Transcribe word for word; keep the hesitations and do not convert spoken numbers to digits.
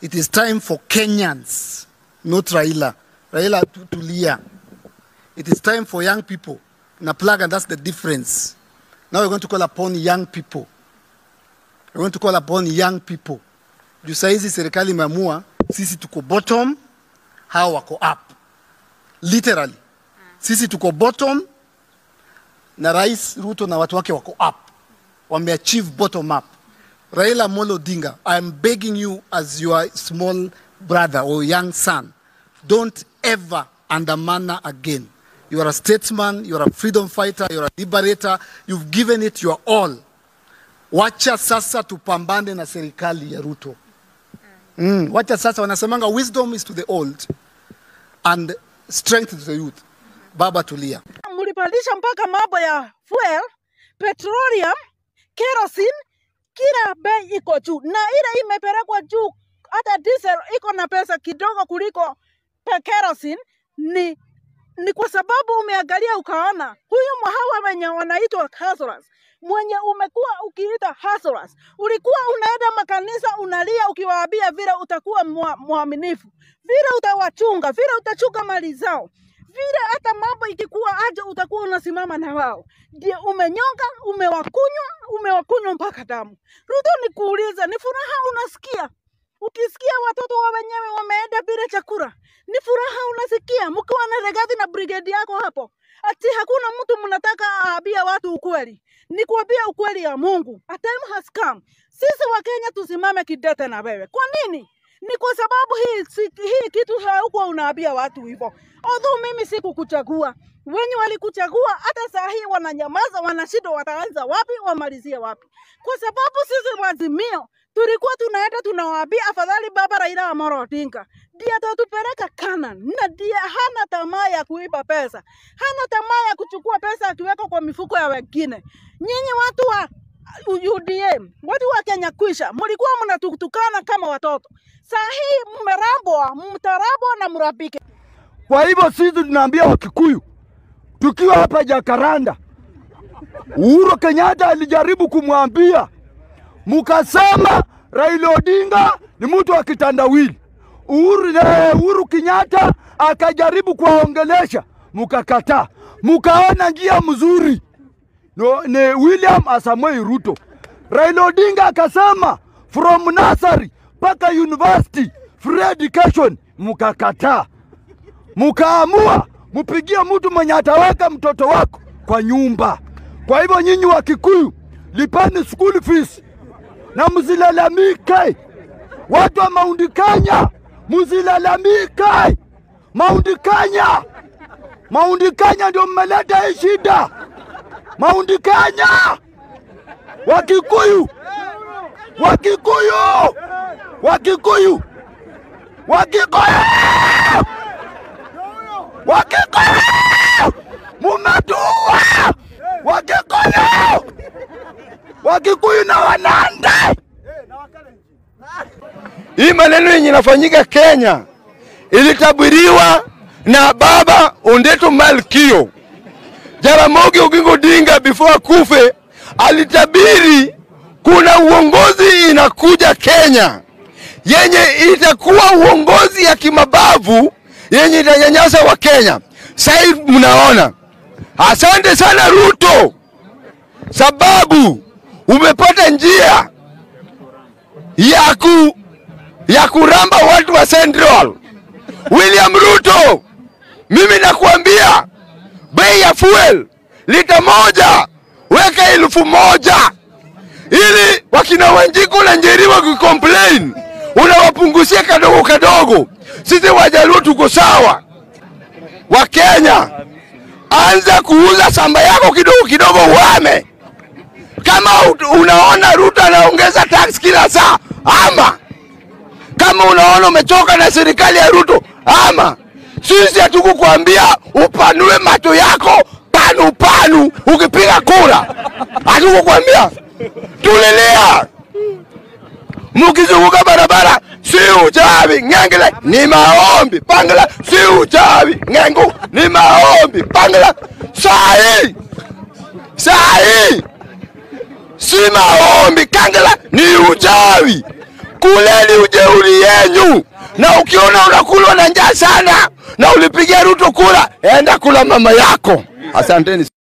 It is time for Kenyans, not Raila. Raila tulia. It is time for young people. Na plug, and that's the difference. Now we're going to call upon young people. We're going to call upon young people. Juu saizi serikali imeamua sisi tuko bottom, hao wako up. Literally. Sisi tuko bottom na Rais Ruto na watu wake wako up. Wame achieve bottom up. Raila Molo Odinga, I am begging you as your small brother or young son, don't ever undermine again. You are a statesman, you are a freedom fighter, you are a liberator, you've given it your all. Wacha sasa tupambane na serikali ya Ruto. Mm, wacha sasa, wanasemanga wisdom is to the old and strength to the youth. Baba tulia. Mulipandisha mpaka mambo ya fuel, petroleum, kerosene, kila bei iko juu. Na ile imepelekwa juu, hata diesel iko na pesa kidogo kuliko pe kerosene, ni ni kwa sababu umeangalia ukaona huyu mhawa wenye wanaitwa hustlers, mwenye umekuwa ukiita hustlers, ulikuwa unaenda makanisa unalia ukiwaambia vile utakuwa muaminifu, vile utawachunga, vile utachunga mali zao, vile hata mambo ikikuwa aje utakuwa unasimama na wao. Ndio umenyonga, umewakunywa, umewakunywa mpaka damu. Ruto, nikuuliza, ni furaha unasikia? Ukisikia watoto wa wenyewe wameenda bila chakula, ni furaha unasikia? Mkiwa na Regadi na brigade yako hapo, ati hakuna mtu mnataka aambia watu ukweli. Ni kuambia ukweli ya Mungu. A time has come. Sisi wa Kenya tusimame kidete na wewe. Kwa nini? Ni kwa sababu hii hii kitu haukuwa unaambia watu hivyo. Although mimi sikukuchagua, wenye walikuchagua hata saa hii wananyamaza, wanashindwa wataanza wapi, wamalizie wapi. Kwa sababu sisi wazimio tulikuwa tunaenda tunawaambia afadhali baba Raila Amolo Odinga ndiye atatupeleka Canaan, na ndiye hana tamaa ya kuiba pesa, hana tamaa ya kuchukua pesa akiweka kwa mifuko ya wengine. Nyinyi watu wa U D M, watu wa Kenya kwisha, mlikuwa mnatutukana kama watoto. Saa hii mmerambwa, mtarabwa na mrapike. Kwa hivyo sisi tunaambia Wakikuyu, tukiwa hapa Jakaranda, Uhuru Kenyatta alijaribu kumwambia, mukasema Raila Odinga ni mtu wa kitandawili. Uhuru, Uhuru Kenyatta akajaribu kuwaongelesha, mukakataa. Mukaona njia mzuri no, ni William Samoei Ruto. Raila Odinga akasema from nursery paka university free education, mukakataa. Mukaamua mupigia mtu mwenye ataweka mtoto wako kwa nyumba. Kwa hivyo nyinyi wa Kikuyu, lipani school fees na msilalamike. Watu wa Mount Kenya, msilalamike. Mount Kenya, Mount Kenya ndio mmeleta hii shida. Mount Kenya, Wakikuyu, Wakikuyu, Wakikuyu, Wakikuyu, Wakikuyu, mumetua, Wakikuyu, Wakikuyu na Wanande. Hii maneno yenye inafanyika Kenya ilitabiriwa na baba Ondeto Malkio. Jaramogi Oginga Odinga before kufe alitabiri kuna uongozi inakuja Kenya yenye itakuwa uongozi ya kimabavu yenye itanyanyasa wa Kenya. Sasa mnaona. Asante sana Ruto, sababu umepata njia ya ku ya kuramba watu wa Central. William Ruto, mimi nakuambia bei ya fuel lita moja weka elfu moja, ili wakina Wanjiku na Njeri wakicomplain unawapunguzia kadogo kadogo. Sisi Wajaluo tuko sawa. Wa Kenya, anza kuuza samba yako kidogo kidogo uame. Kama unaona Ruto anaongeza tax kila saa, ama kama unaona umechoka na serikali ya Ruto, ama sisi hatukukuambia upanue macho yako panu panu ukipiga kura. Hatukukuambia. Tulelea. Mukizunguka barabara, si uchawi ngengele ni maombi. Pangala, si uchawi ngengu ni maombi. Pangala, sahi. Sahi. Si maombi, kangala ni uchawi. kuleni ujeuri yenyu. Na ukiona unakulwa na njaa sana na ulipigia Ruto kula, enda kula mama yako. Asanteni.